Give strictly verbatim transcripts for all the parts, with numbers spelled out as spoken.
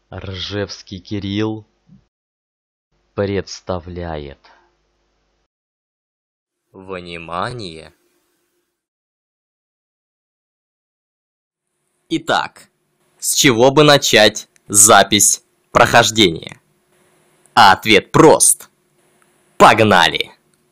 Ржевский Кирилл представляет. Внимание! Итак, с чего бы начать запись прохождения? А ответ прост. Погнали!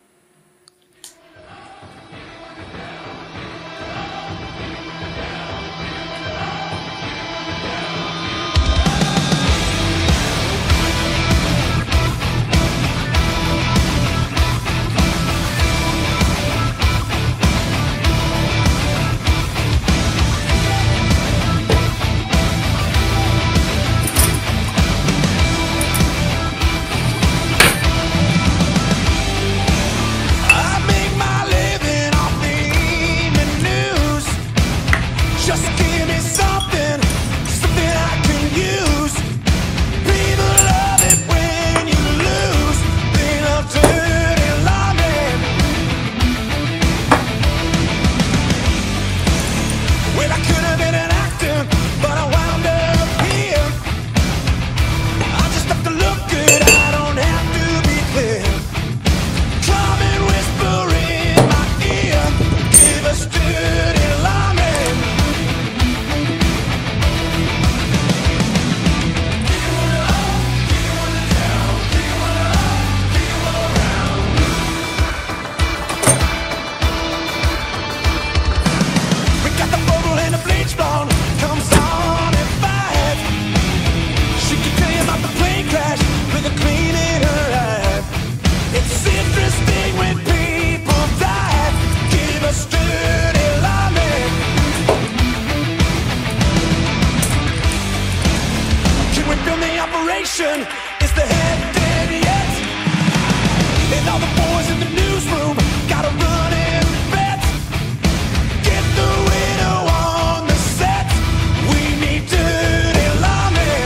It's the head dead yet, and all the boys in the newsroom gotta run and bet. Get the widow on the set. We need dirty lawmen.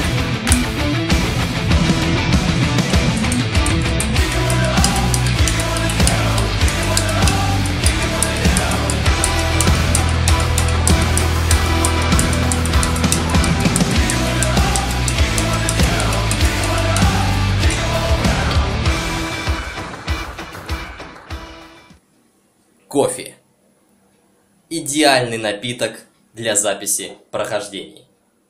Кофе. Идеальный напиток для записи прохождений.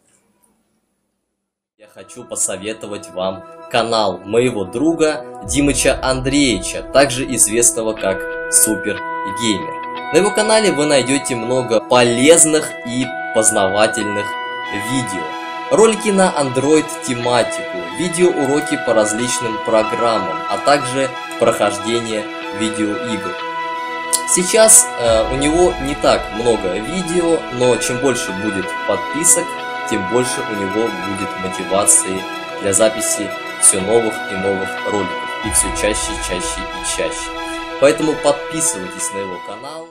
Я хочу посоветовать вам канал моего друга Димыча Андреевича, также известного как Супер Геймер. На его канале вы найдете много полезных и познавательных видео. Ролики на Android тематику, видеоуроки по различным программам, а также прохождение видеоигр. Сейчас э, у него не так много видео, но чем больше будет подписок, тем больше у него будет мотивации для записи все новых и новых роликов. И все чаще, чаще и чаще. Поэтому подписывайтесь на его канал.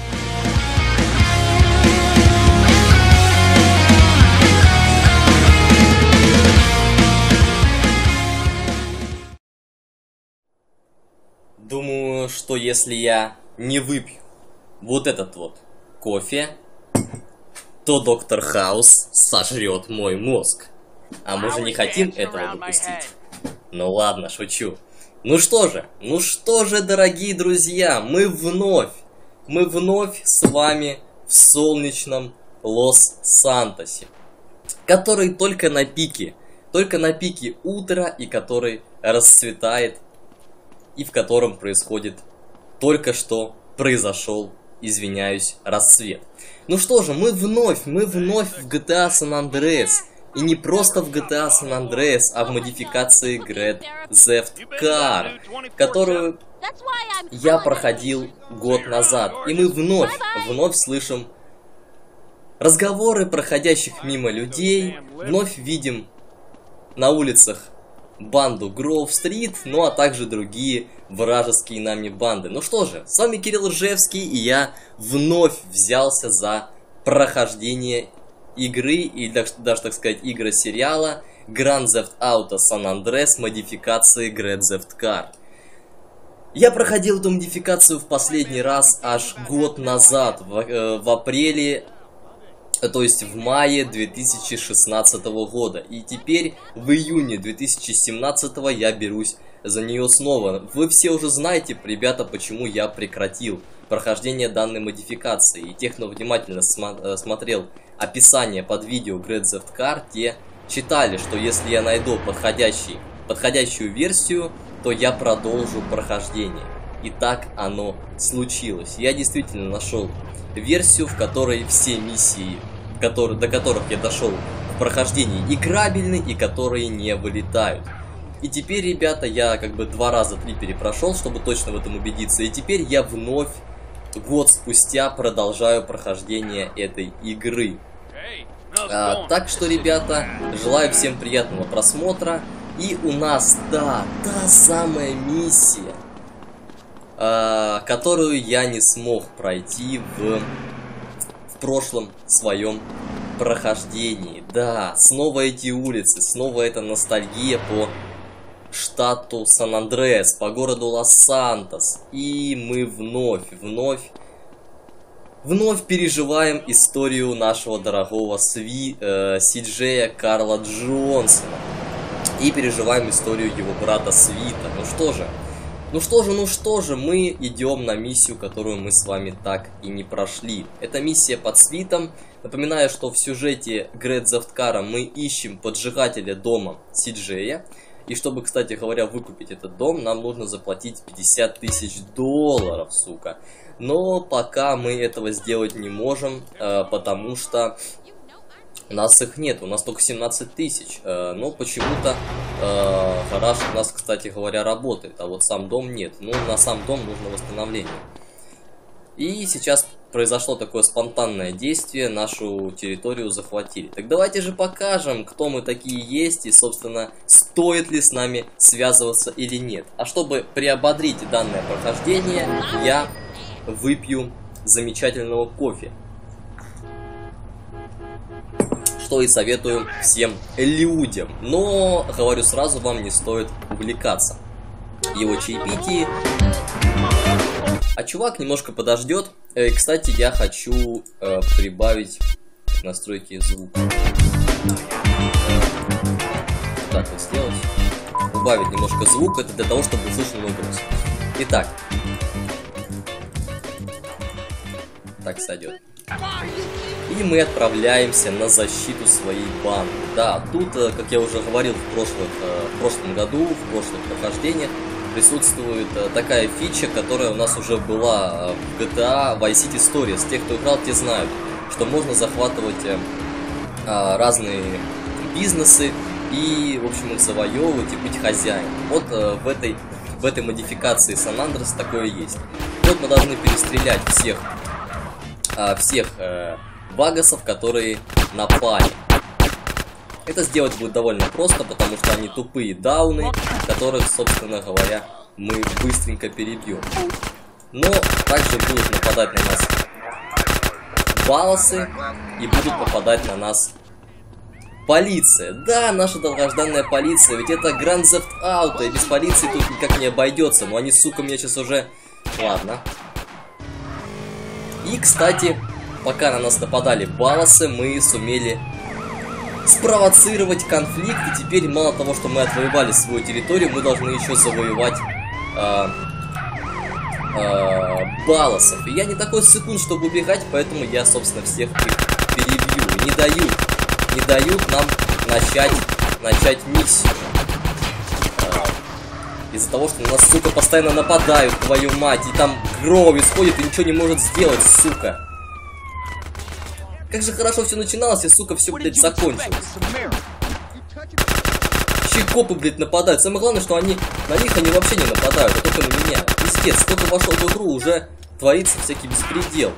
Думаю, что если я не выпью вот этот вот кофе, то доктор Хаус сожрет мой мозг. А мы же не хотим этого допустить. Ну ладно, шучу. Ну что же, ну что же, дорогие друзья, мы вновь, мы вновь с вами в солнечном Лос-Сантосе, который только на пике, только на пике утра и который расцветает, и в котором происходит только что произошел, извиняюсь, рассвет. Ну что же, мы вновь, мы вновь в джи ти эй San Andreas. И не просто в джи ти эй San Andreas, а в модификации Grand Theft Car, которую я проходил год назад. И мы вновь, вновь слышим разговоры проходящих мимо людей, вновь видим на улицах банду Гроув-стрит, ну а также другие вражеские нами банды. Ну что же, с вами Кирилл Ржевский, и я вновь взялся за прохождение игры, и даже, даже так сказать, игры сериала Grand Theft Auto San Andreas модификации Grand Theft Car. Я проходил эту модификацию в последний раз аж год назад, в, э, в апреле то есть в мае две тысячи шестнадцатого года. И теперь в июне две тысячи семнадцатого я берусь за нее снова. Вы все уже знаете, ребята, почему я прекратил прохождение данной модификации. И те, кто внимательно смо смотрел описание под видео Grand Theft Car, те читали, что если я найду подходящий, подходящую версию, то я продолжу прохождение. И так оно случилось. Я действительно нашел версию, в которой все миссии, которые, до которых я дошел в прохождении, играбельны и которые не вылетают. И теперь, ребята, я как бы два раза три перепрошел, чтобы точно в этом убедиться. И теперь я вновь, год спустя, продолжаю прохождение этой игры. А, так что, ребята, желаю всем приятного просмотра. И у нас, да, та самая миссия, а, которую я не смог пройти в, в прошлом своем прохождении. Да, снова эти улицы, снова эта ностальгия по штату Сан-Андреас, по городу Лос-Сантос. И мы вновь, вновь, вновь переживаем историю нашего дорогого Сви, э, Си-Джея Карла Джонсона. И переживаем историю его брата Свита. Ну что же, ну что же, ну что же, мы идем на миссию, которую мы с вами так и не прошли. Это миссия под Свитом. Напоминаю, что в сюжете Grand Theft Car мы ищем поджигателя дома Си-Джея. И чтобы, кстати говоря, выкупить этот дом, нам нужно заплатить пятьдесят тысяч долларов, сука. Но пока мы этого сделать не можем, э, потому что у нас их нет, у нас только семнадцать тысяч. Э, но почему-то э, гараж у нас, кстати говоря, работает, а вот сам дом нет. Ну, на сам дом нужно восстановление. И сейчас произошло такое спонтанное действие, нашу территорию захватили. Так давайте же покажем, кто мы такие есть и, собственно, стоит ли с нами связываться или нет. А чтобы приободрить данное прохождение, я выпью замечательного кофе. Что и советую всем людям. Но, говорю сразу, вам не стоит увлекаться его чаепитие. А чувак немножко подождет. Э, кстати, я хочу э, прибавить настройки звука. Так вот сделать. Убавить немножко звук. Это для того, чтобы услышать мой голос. Итак. Так сойдет. И мы отправляемся на защиту своей банды. Да, тут, как я уже говорил в, прошлых, в прошлом году, в прошлых прохождениях, присутствует такая фича, которая у нас уже была в джи ти эй Vice City Stories. Те, кто играл, те знают, что можно захватывать а, разные бизнесы и, в общем, их завоевывать и быть хозяином. Вот а, в, этой, в этой модификации Сан-Андреас такое есть. Вот мы должны перестрелять всех, а, всех а, багасов, которые напали. Это сделать будет довольно просто, потому что они тупые дауны, которых, собственно говоря, мы быстренько перебьем. Но также будут нападать на нас баласы и будут попадать на нас полиция. Да, наша долгожданная полиция, ведь это Grand Theft Auto, и без полиции тут никак не обойдется. Но они, сука, меня сейчас уже... Ладно. И, кстати, пока на нас нападали баласы, мы сумели спровоцировать конфликт, и теперь мало того, что мы отвоевали свою территорию, мы должны еще завоевать э, э, баласов. И я не такой сыкун, чтобы убегать, поэтому я, собственно, всех перебью. Не дают, не дают нам начать, начать миссию. Э, Из-за того, что на нас, сука, постоянно нападают, твою мать, и там кровь исходит и ничего не может сделать, сука. Как же хорошо все начиналось, и, сука, все, блядь, закончилось. Еще и копы, блядь, нападают. Самое главное, что они на них они вообще не нападают, а только на меня. Пиздец, кто-то вошел в игру, уже творится всякий беспредел.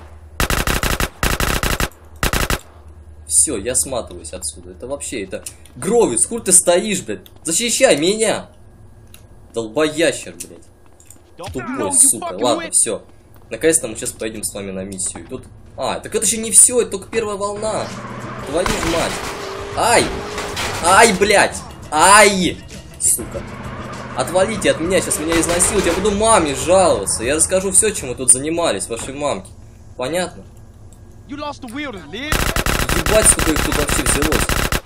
Все, я сматываюсь отсюда. Это вообще, это... Гровиц, хуй ты стоишь, блядь? Защищай меня! Долбоящер, блядь. Тупой, сука. Ладно, все. Наконец-то мы сейчас поедем с вами на миссию. И тут... А, так это еще не все, это только первая волна. Твою ж мать. Ай! Ай, блядь! Ай! Сука. Отвалите от меня, сейчас меня изнасилуют. Я буду маме жаловаться. Я расскажу все, чем мы тут занимались, вашей мамке. Понятно? Ебать, сколько их тут вообще взялось.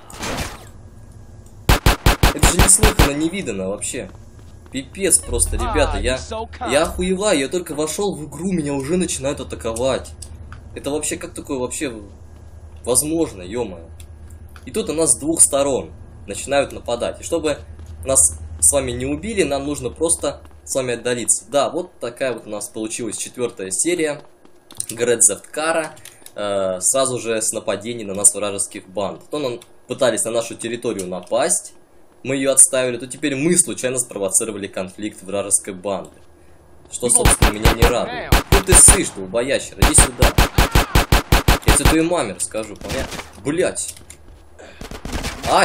Это же неслыханно, невиданно вообще. Пипец просто, ребята, я, я охуеваю, я только вошел в игру, меня уже начинают атаковать. Это вообще, как такое вообще возможно, ё-моё. И тут у нас с двух сторон начинают нападать. И чтобы нас с вами не убили, нам нужно просто с вами отдалиться. Да, вот такая вот у нас получилась четвертая серия Grand Theft Car, э, сразу же с нападений на нас вражеских банд. То нам пытались на нашу территорию напасть, мы ее отставили, то теперь мы случайно спровоцировали конфликт вражеской банды. Что, собственно, меня не радует. Ну ты сышь, долбоящер, иди сюда. Я тебе твоей маме расскажу, понятно? Блять. Ай!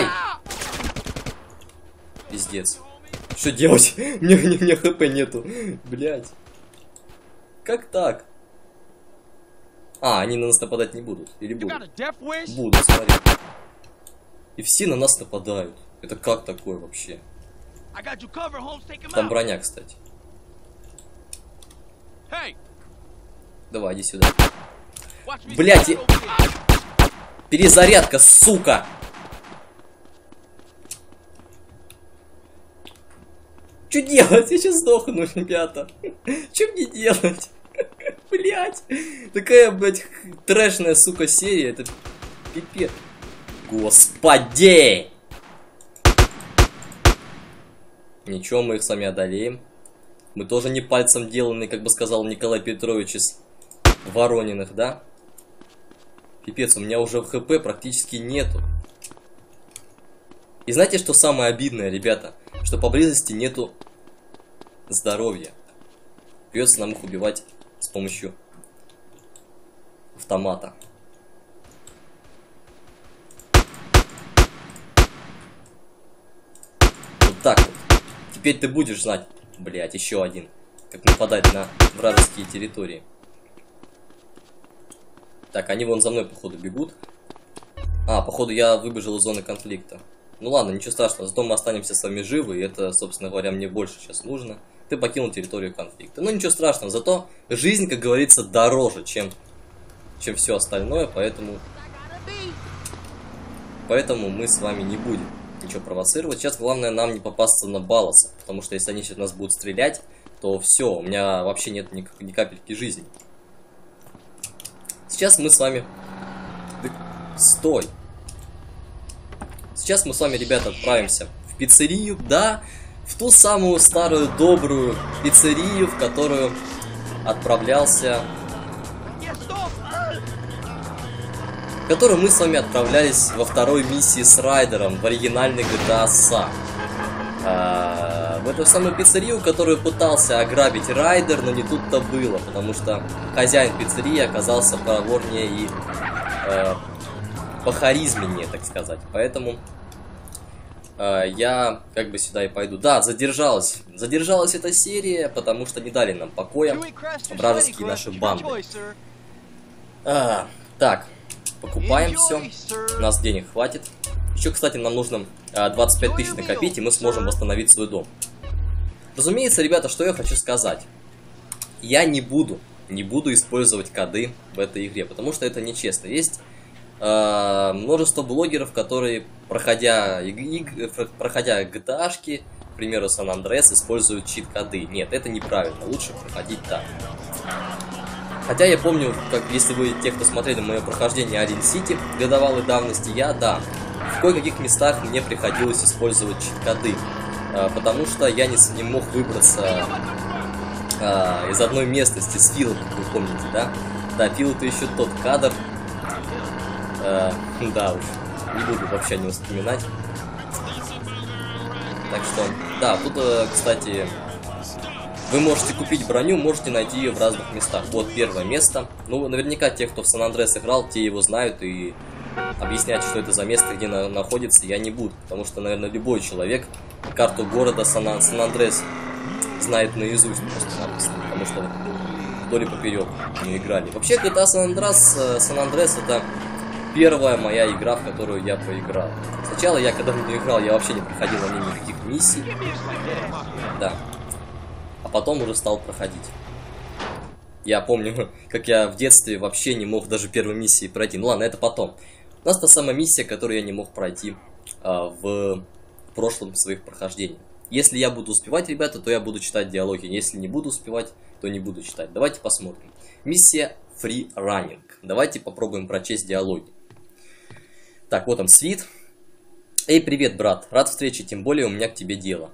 Пиздец. Что делать? Мне, мне, мне хп нету. Блять. Как так? А, они на нас нападать не будут. Или будут? Будут, смотри. И все на нас нападают. Это как такое вообще? Там броня, кстати. Давай, иди сюда. Блять, и... перезарядка, сука! Что делать? Я сейчас сдохну, ребята. Что мне делать? Блять. Такая, блять, трэшная, сука, серия. Это пипец. Господи! Ничего, мы их сами одолеем. Мы тоже не пальцем деланные, как бы сказал Николай Петрович из Ворониных, да? Пипец, у меня уже в хп практически нету. И знаете, что самое обидное, ребята? Что поблизости нету здоровья. Придется нам их убивать с помощью автомата. Вот так вот. Теперь ты будешь знать, блять, еще один, как нападать на вражеские территории. Так, они вон за мной, походу, бегут. А, походу, я выбежал из зоны конфликта. Ну ладно, ничего страшного, зато мы останемся с вами живы, и это, собственно говоря, мне больше сейчас нужно. Ты покинул территорию конфликта. Ну ничего страшного, зато жизнь, как говорится, дороже, чем, чем все остальное, поэтому... Поэтому мы с вами не будем ничего провоцировать. Сейчас главное нам не попасться на балласа, потому что если они сейчас нас будут стрелять, то все, у меня вообще нет ни, ни капельки жизни. Сейчас мы с вами... Стой! Сейчас мы с вами, ребята, отправимся в пиццерию, да, в ту самую старую добрую пиццерию, в которую отправлялся... В которую мы с вами отправлялись во второй миссии с Райдером в оригинальный джи ти эй San. А, в эту самую пиццерию, которую пытался ограбить Райдер, но не тут-то было, потому что хозяин пиццерии оказался проворнее и... Э, по харизменнее, так сказать. Поэтому э, я как бы сюда и пойду. Да, задержалась. Задержалась эта серия, потому что не дали нам покоя вражеские наши банды. А, так, покупаем все. У нас денег хватит. Еще, кстати, нам нужно э, двадцать пять тысяч накопить, и мы сможем восстановить свой дом. Разумеется, ребята, что я хочу сказать. Я не буду, не буду использовать коды в этой игре, потому что это нечестно. Есть... Uh, множество блогеров, которые, проходя, проходя джи ти эй-шки, к примеру, Сан Андреас, используют чит-коды. Нет, это неправильно, лучше проходить так. Хотя я помню, как если вы, те, кто смотрели мое прохождение Арин Сити годовалой давности, я, да, в кое-каких местах мне приходилось использовать чит-коды, uh, потому что я не, не мог выбраться uh, из одной местности с Филом, как вы помните, да? Да, Фил это еще тот кадр. Uh, да уж, не буду вообще не вспоминать. Так что, да, тут, кстати, вы можете купить броню, можете найти ее в разных местах. Вот первое место. Ну, наверняка те, кто в Сан Андреас играл, те его знают, и объяснять, что это за место, где на находится, я не буду. Потому что, наверное, любой человек карту города Сан Андреас знает наизусть просто-напросто, потому что вдоль и поперек не играли. Вообще, джи ти эй Сан Андреас, Сан Андреас это... первая моя игра, в которую я поиграл. Сначала я, когда в нее играл, я вообще не проходил на ней никаких миссий. Да. А потом уже стал проходить. Я помню, как я в детстве вообще не мог даже первой миссии пройти. Ну ладно, это потом. У нас та самая миссия, которую я не мог пройти а, в прошлом своих прохождениях. Если я буду успевать, ребята, то я буду читать диалоги. Если не буду успевать, то не буду читать. Давайте посмотрим. Миссия Free Running. Давайте попробуем прочесть диалоги. Так, вот он, Свит. Эй, привет, брат. Рад встрече, тем более у меня к тебе дело.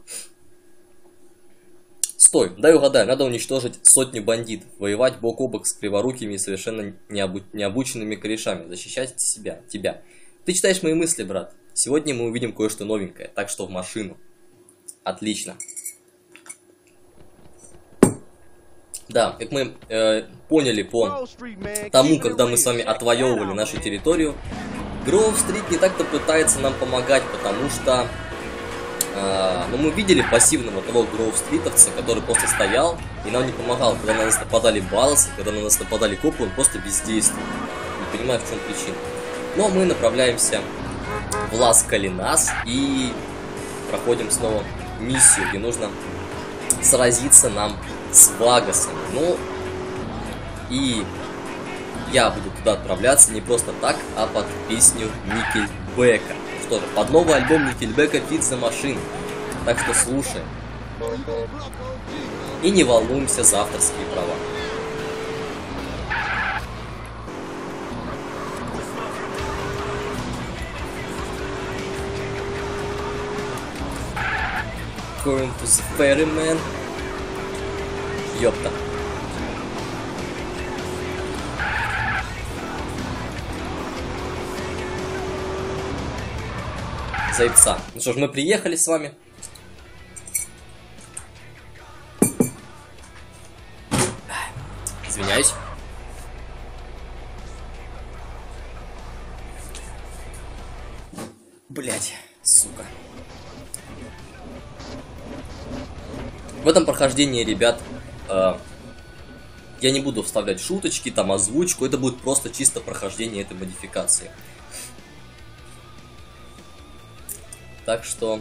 Стой, дай угадаю, надо уничтожить сотню бандитов, воевать бок о бок с криворукими и совершенно необу необученными корешами, защищать себя, тебя. Ты читаешь мои мысли, брат. Сегодня мы увидим кое-что новенькое, так что в машину. Отлично. Да, как мы э, поняли по тому, когда мы с вами отвоевывали нашу территорию, Гроув-стрит не так-то пытается нам помогать, потому что э, ну, мы видели пассивного того Гроув-стритовца, который просто стоял и нам не помогал. Когда на нас нападали балласы, когда на нас нападали копы, он просто бездействовал. Не понимаю, в чем причина. Но мы направляемся в Лас-Калинас и проходим снова миссию, где нужно сразиться нам с Вагасом. Ну, и я буду туда отправляться не просто так, а под песню Никельбека. Что же, под новый альбом Никельбека «Feed the Machine». Так что слушаем. И не волнуемся за авторские права. Going to the ferryman. Ёпта. Зайца. Ну что ж, мы приехали с вами. Извиняюсь. Блять, сука. В этом прохождении, ребят, э, я не буду вставлять шуточки, там озвучку, это будет просто чисто прохождение этой модификации. Так что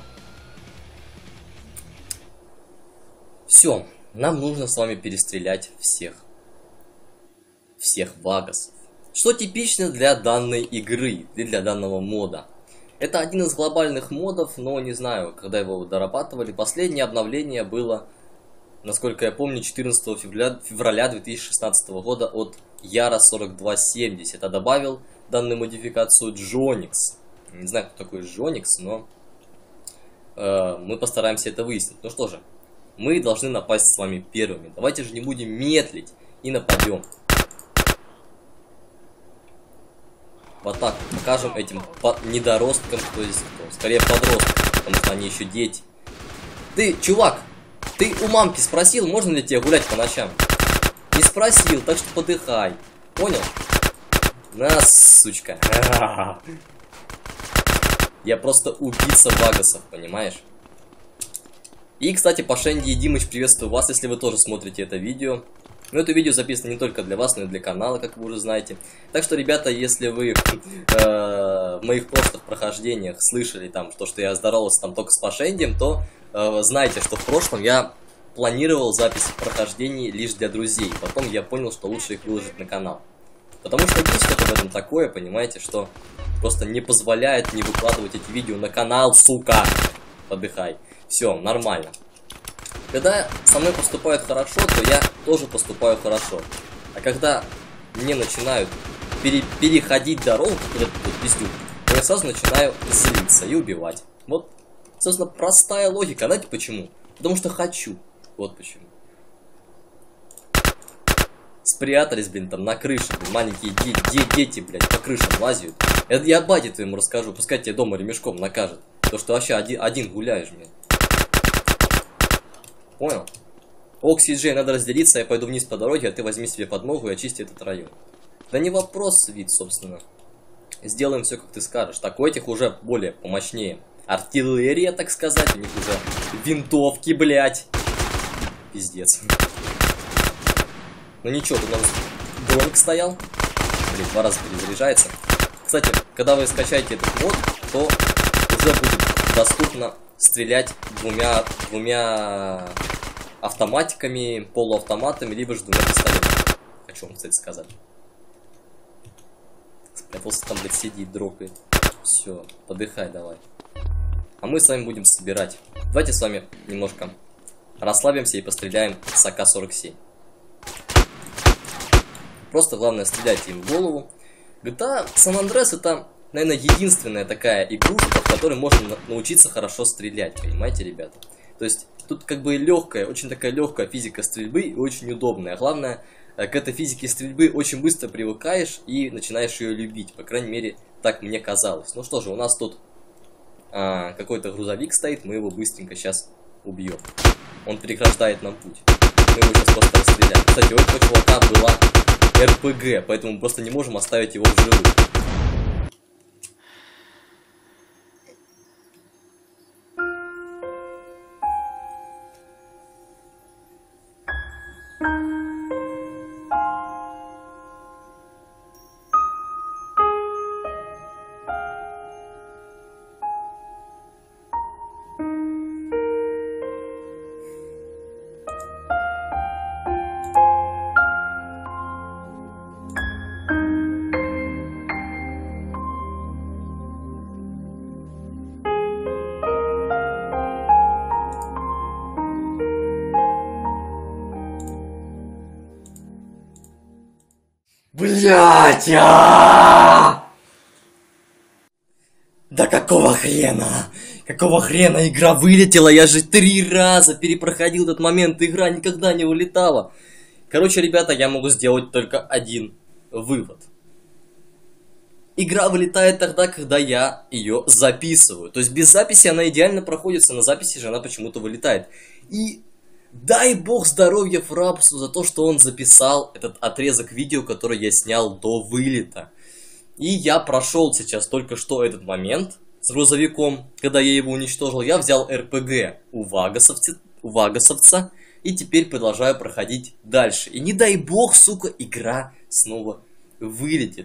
все, нам нужно с вами перестрелять всех. Всех вагасов. Что типично для данной игры, и для данного мода. Это один из глобальных модов, но не знаю, когда его дорабатывали. Последнее обновление было, насколько я помню, четырнадцатого февраля две тысячи шестнадцатого года от Яра сорок два семьдесят. А добавил данную модификацию Джоникс. Не знаю, кто такой Джоникс, но э, мы постараемся это выяснить. Ну что же, мы должны напасть с вами первыми. Давайте же не будем медлить и нападем. Вот так покажем этим по недоросткам, кто здесь кто. Скорее подросткам, потому что они еще дети. Ты, чувак, ты у мамки спросил, можно ли тебе гулять по ночам? Не спросил, так что подыхай. Понял? На, сучка. Я просто убийца вагасов, понимаешь? И, кстати, Пашенди и Димыч, приветствую вас, если вы тоже смотрите это видео. Но это видео записано не только для вас, но и для канала, как вы уже знаете. Так что, ребята, если вы э, в моих прошлых прохождениях слышали там, то, что я здоровался там только с Пашендием, то э, знайте, что в прошлом я планировал запись прохождений лишь для друзей. Потом я понял, что лучше их выложить на канал. Потому что есть что-то в этом такое, понимаете, что просто не позволяет не выкладывать эти видео на канал, сука. Подыхай. Все, нормально. Когда со мной поступают хорошо, то я тоже поступаю хорошо. А когда мне начинают пере переходить дорогу, как этот вот пиздюк, то я сразу начинаю злиться и убивать. Вот, собственно, простая логика. Знаете почему? Потому что хочу. Вот почему. Спрятались, блин, там на крыше, блин, маленькие де де дети, блядь, по крышам лазят. Я, я бате твоему расскажу, пускай тебя дома ремешком накажет. То, что вообще один, один гуляешь, блин. Понял? Окси Джей, надо разделиться, я пойду вниз по дороге, а ты возьми себе подмогу и очисти этот район. Да не вопрос, вид, собственно. Сделаем все, как ты скажешь. Так, у этих уже более помощнее. Артиллерия, так сказать, у них уже винтовки, блядь. Пиздец. Ну ничего, тут у нас дроник стоял. Блин, два раза перезаряжается. Кстати, когда вы скачаете этот мод, то уже будет доступно стрелять двумя, двумя автоматиками, полуавтоматами, либо же двумя пистолетами. Хочу вам, кстати, сказать. Готовился там, блядь, сидит, дрогает. Все, подыхай давай. А мы с вами будем собирать. Давайте с вами немножко расслабимся и постреляем с А К сорок семь. Просто главное стрелять им в голову. джи ти эй San Andreas это, наверное, единственная такая игрушка, в которой можно научиться хорошо стрелять, понимаете, ребята? То есть тут как бы легкая, очень такая легкая физика стрельбы и очень удобная. А главное, к этой физике стрельбы очень быстро привыкаешь и начинаешь ее любить. По крайней мере, так мне казалось. Ну что же, у нас тут а, какой-то грузовик стоит, мы его быстренько сейчас убьем. Он преграждает нам путь. Мы его сейчас просто расстреляем. Кстати, у этого чувака была эр пэ гэ, поэтому мы просто не можем оставить его в живых. Блять! А! Да какого хрена? Какого хрена игра вылетела? Я же три раза перепроходил этот момент. Игра никогда не вылетала. Короче, ребята, я могу сделать только один вывод. Игра вылетает тогда, когда я ее записываю. То есть без записи она идеально проходится, на записи же она почему-то вылетает. И дай бог здоровья Фрапсу за то, что он записал этот отрезок видео, который я снял до вылета. И я прошел сейчас только что этот момент с грузовиком, когда я его уничтожил. Я взял эр пэ гэ у вагасовца, у вагасовца и теперь продолжаю проходить дальше. И не дай бог, сука, игра снова вылетит.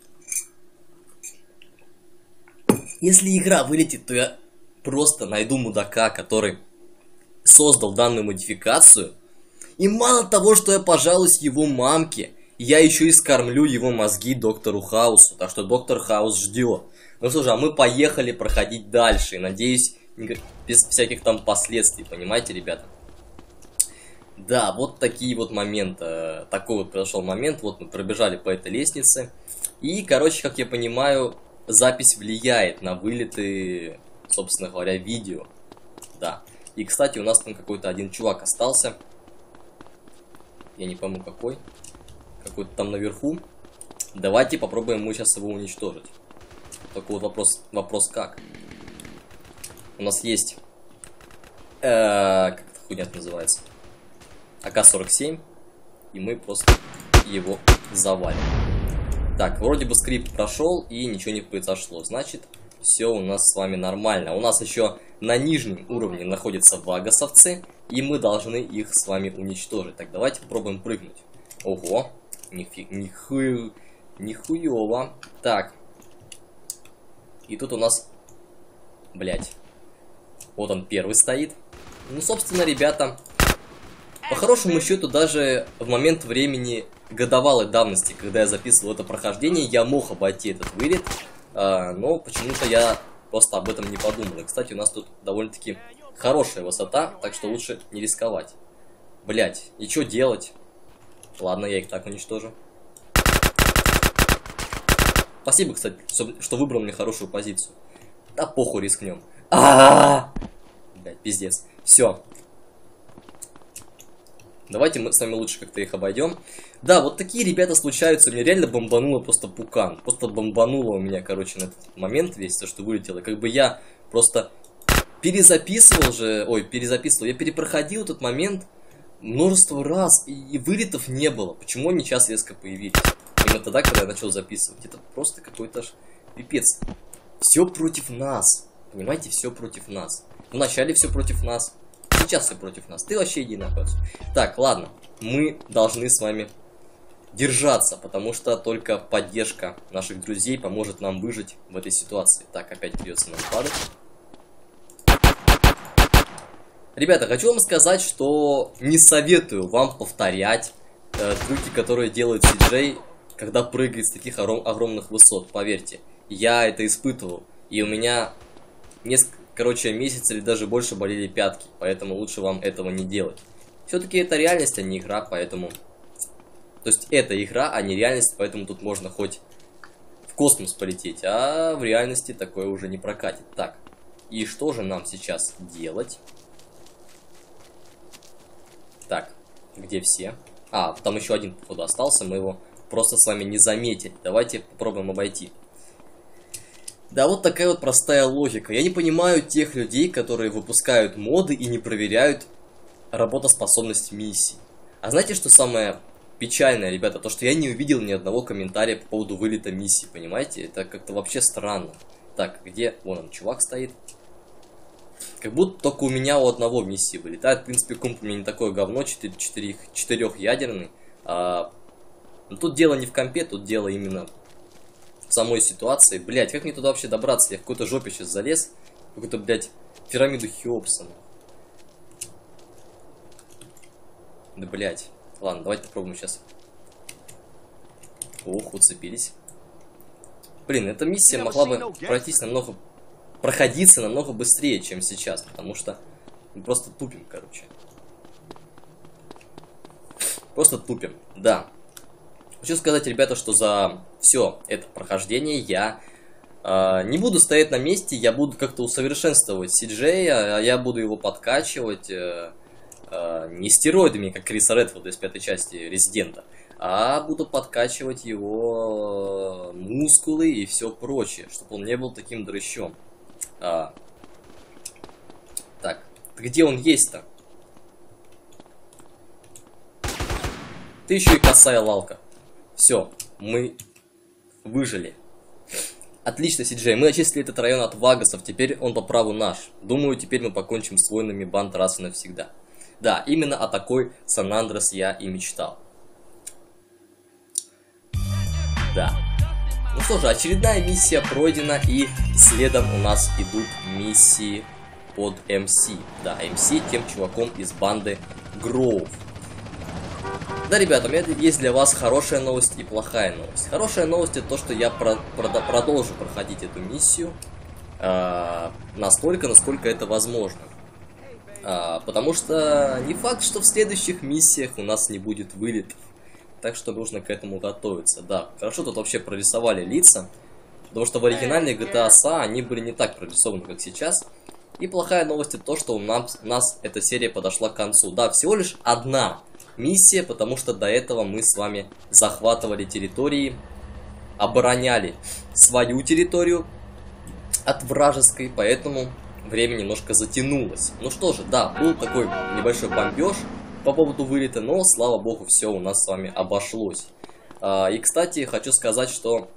Если игра вылетит, то я просто найду мудака, который создал данную модификацию, и мало того, что я пожалуюсь его мамке, я еще и скормлю его мозги доктору Хаусу, так что доктор Хаус ждет. Ну что же, а мы поехали проходить дальше, и надеюсь, без всяких там последствий, понимаете, ребята? Да, вот такие вот моменты, такой вот произошел момент, вот мы пробежали по этой лестнице, и, короче, как я понимаю, запись влияет на вылеты, собственно говоря, видео, да. И, кстати, у нас там какой-то один чувак остался. Я не помню какой. Какой-то там наверху. Давайте попробуем мы сейчас его уничтожить. Только вот вопрос, вопрос как. У нас есть... Э, как эта хуйня называется? А К сорок семь. И мы просто его завалим. Так, вроде бы скрипт прошел и ничего не произошло. Значит, все у нас с вами нормально. У нас еще на нижнем уровне находятся вагасовцы, и мы должны их с вами уничтожить. Так, давайте попробуем прыгнуть. Ого, нифиг, ниху, нихуево. Так. И тут у нас, блять, вот он первый стоит. Ну, собственно, ребята, по хорошему счету, даже в момент времени годовалой давности, когда я записывал это прохождение, я мог обойти этот вылет, а, но почему-то я просто об этом не подумал. И, кстати, у нас тут довольно-таки хорошая высота, так что лучше не рисковать. Блять, и что делать? Ладно, я их так уничтожу. Спасибо, кстати, что выбрал мне хорошую позицию. Да похуй, рискнем. А-а-а! Блять, пиздец. Все. Давайте мы с вами лучше как-то их обойдем. Да, вот такие ребята случаются. У меня реально бомбануло просто пукан. Просто бомбануло у меня, короче, на этот момент весь, то, что вылетело. Как бы я просто перезаписывал же... Ой, перезаписывал. Я перепроходил этот момент множество раз. И, и вылетов не было. Почему они сейчас резко появились? Именно тогда, когда я начал записывать. Это просто какой-то аж пипец. Все против нас. Понимаете, все против нас. Вначале все против нас. Сейчас все против нас. Ты вообще иди нахуй. Так, ладно. Мы должны с вами держаться, потому что только поддержка наших друзей поможет нам выжить в этой ситуации. Так, опять придется нам падать. Ребята, хочу вам сказать, что не советую вам повторять э, трюки, которые делает си джей когда прыгает с таких огром огромных высот, поверьте. Я это испытывал, и у меня несколько, короче, месяц или даже больше болели пятки, поэтому лучше вам этого не делать. Все-таки это реальность, а не игра, поэтому... То есть это игра, а не реальность, поэтому тут можно хоть в космос полететь, а в реальности такое уже не прокатит. Так, и что же нам сейчас делать? Так, где все? А, там еще один, походу, остался, мы его просто с вами не заметили. Давайте попробуем обойти. Да, вот такая вот простая логика. Я не понимаю тех людей, которые выпускают моды и не проверяют работоспособность миссий. А знаете, что самое печальное, ребята? То, что я не увидел ни одного комментария по поводу вылета миссии, понимаете? Это как-то вообще странно. Так, где? Вон он, чувак стоит. Как будто только у меня у одного миссии вылетает. В принципе, комп у меня не такое говно, четырехъядерный. А... Но тут дело не в компе, тут дело именно в самой ситуации. Блять, как мне туда вообще добраться? Я в какой-то жопе сейчас залез. В какую-то, блядь, пирамиду Хеопса. Да, блядь. Ладно, давайте попробуем сейчас. Ох, уцепились. Блин, эта миссия могла бы пройтись намного... проходиться намного быстрее, чем сейчас, потому что мы просто тупим, короче. Просто тупим, да. Хочу сказать, ребята, что за все это прохождение я э, не буду стоять на месте, я буду как-то усовершенствовать си джей, а я буду его подкачивать э, э, не стероидами, как Криса Редфилда из пятой части Резидента, а буду подкачивать его мускулы и все прочее, чтобы он не был таким дрыщом. А. Так, где он есть-то? Ты еще и косая лалка. Все, мы выжили. Отлично, си джей. Мы очистили этот район от вагасов. Теперь он по праву наш. Думаю, теперь мы покончим с войнами банд раз и навсегда. Да, именно о такой Сан-Андрес я и мечтал. Да. Ну что же, очередная миссия пройдена, и следом у нас идут миссии под эм си. Да, эм си тем чуваком из банды Гроув. Да, ребята, у меня есть для вас хорошая новость и плохая новость. Хорошая новость это то, что я про про продолжу проходить эту миссию э настолько, насколько это возможно. Э потому что не факт, что в следующих миссиях у нас не будет вылетов. Так что нужно к этому готовиться. Да, хорошо тут вообще прорисовали лица. Потому что в оригинальной джи ти эй эс эй они были не так прорисованы, как сейчас. И плохая новость это то, что у нас, у нас эта серия подошла к концу. Да, всего лишь одна миссия, потому что до этого мы с вами захватывали территории, обороняли свою территорию от вражеской, поэтому время немножко затянулось. Ну что же, да, был такой небольшой бомбеж по поводу вылета, но, слава богу, все у нас с вами обошлось. А, и, кстати, хочу сказать, что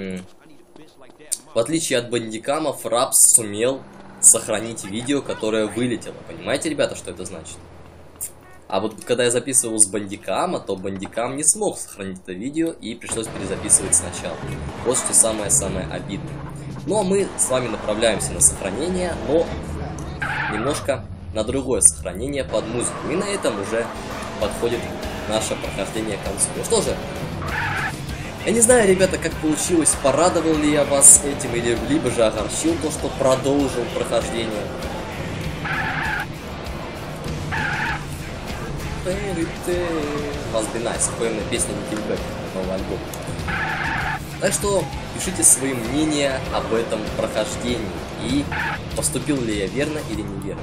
в отличие от бандикама, Фрапс сумел сохранить видео, которое вылетело. Понимаете, ребята, что это значит? А вот когда я записывал с бандикама, то бандикам не смог сохранить это видео и пришлось перезаписывать сначала. Вот что самое-самое обидное. Ну а мы с вами направляемся на сохранение, но немножко на другое сохранение под музыку. И на этом уже подходит наше прохождение к концу. Ну что же, я не знаю, ребята, как получилось, порадовал ли я вас этим, или либо же огорчил то, что продолжил прохождение. Must be nice, поемная песня Nickelback, новый альбом. Так что пишите свои мнения об этом прохождении и поступил ли я верно или неверно.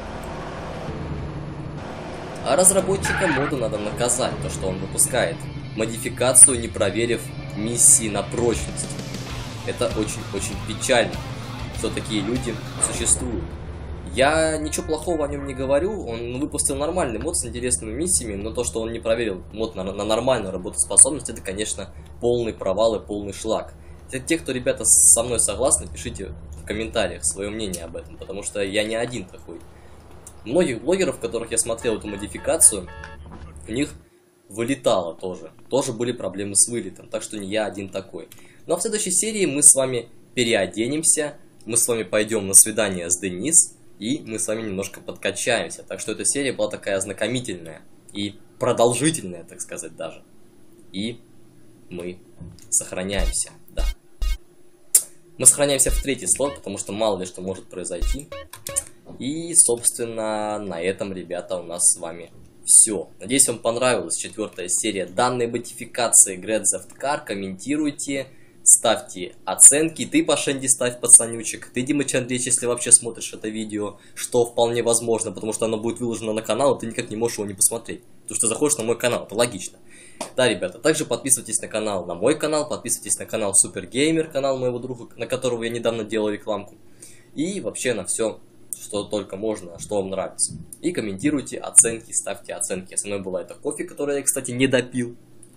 А разработчика мода надо наказать, то что он выпускает модификацию, не проверив миссии на прочность. Это очень-очень печально, что такие люди существуют. Я ничего плохого о нем не говорю, он выпустил нормальный мод с интересными миссиями, но то, что он не проверил мод на, на нормальную работоспособность, это, конечно, полный провал и полный шлак. Те, кто, ребята, со мной согласны, пишите в комментариях свое мнение об этом, потому что я не один такой. Многих блогеров, которых я смотрел эту модификацию, у них вылетало тоже. Тоже были проблемы с вылетом, так что не я один такой. Ну а в следующей серии мы с вами переоденемся, мы с вами пойдем на свидание с Денис, и мы с вами немножко подкачаемся. Так что эта серия была такая ознакомительная и продолжительная, так сказать, даже. И мы сохраняемся, да. Мы сохраняемся в третий слот, потому что мало ли что может произойти. И, собственно, на этом, ребята, у нас с вами все. Надеюсь, вам понравилась четвертая серия данной модификации Grand Theft Car. Комментируйте, ставьте оценки. Ты, Пашенди, ставь, пацанючек. Ты, Димыч Андреевич, если вообще смотришь это видео, что вполне возможно, потому что оно будет выложено на канал, и ты никак не можешь его не посмотреть. Потому что заходишь на мой канал, это логично. Да, ребята, также подписывайтесь на канал, на мой канал, подписывайтесь на канал Супергеймер, канал моего друга, на которого я недавно делал рекламку. И вообще на все, что только можно, что вам нравится. И комментируйте, оценки, ставьте оценки. Со мной была это кофе, которое я, кстати, не допил.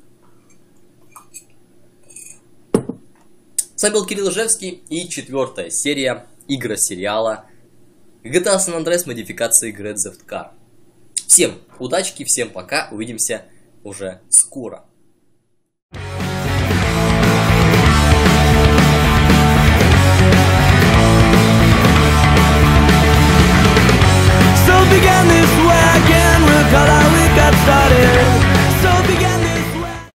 С вами был Кирилл Ижевский и четвертая серия игры сериала джи ти эй San Andreas модификации Grand Theft Car. Всем удачки, всем пока, увидимся уже скоро.